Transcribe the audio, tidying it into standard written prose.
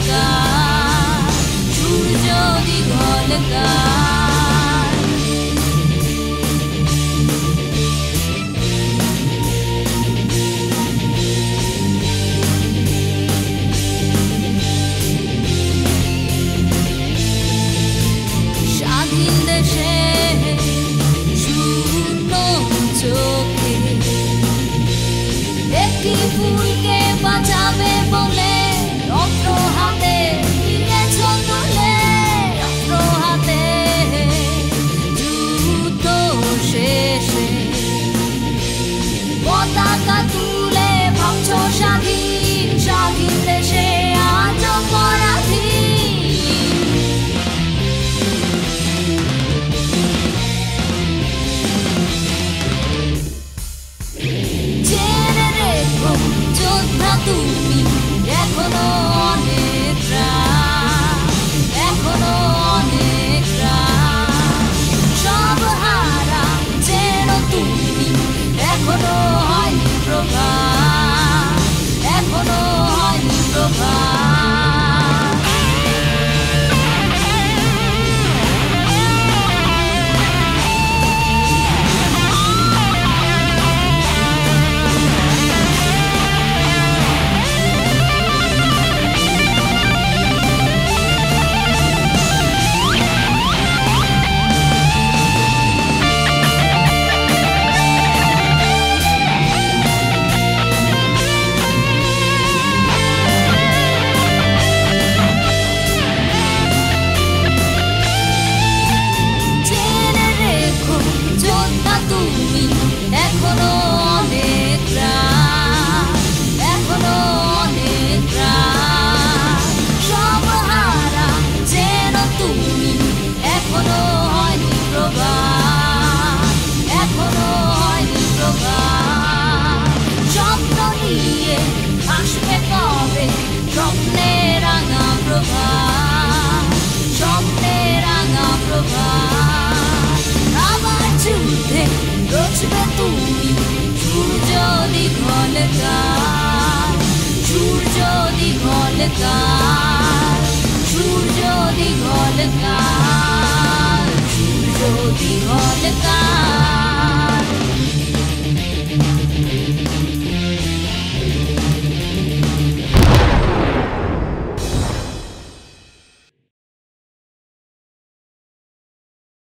দীঘলকার সূর্য দীঘলকার স্বাধীন দেশে শূন্য চোখে একটি ফুলকে বাঁচাবে বলে রক্ত হাতে নিয়েছ তুলে রক্ত হাতে যুদ্ধ শেষে পতাকা তুলে ভাবছ স্বাধীন স্বাধীন দেশে আজ পরাধীন জেনে রেখো যোদ্ধা তুমি এখনো অনেক রাত এখনো অনেক রাত সব হারা যেন তুমি এখনো হয়নি প্রভাত এখনো হয়নি প্রভাত তুমি এখনো অনেক রাত এখনো অনেক রাত সব হারা যেন তুমি এখনো হয়নি প্রভাত এখনো হয়নি প্রভাত স্বপ্ন নিয়ে আসবে কবে স্বপ্নের রাঙা প্রভাত স্বপ্নের রাঙা প্রভাত আবার যুদ্ধে রচবে তুমি সূর্য দীঘলকার সূর্য দীঘলকার সূর্য দীঘলকার সূর্য দীঘলকার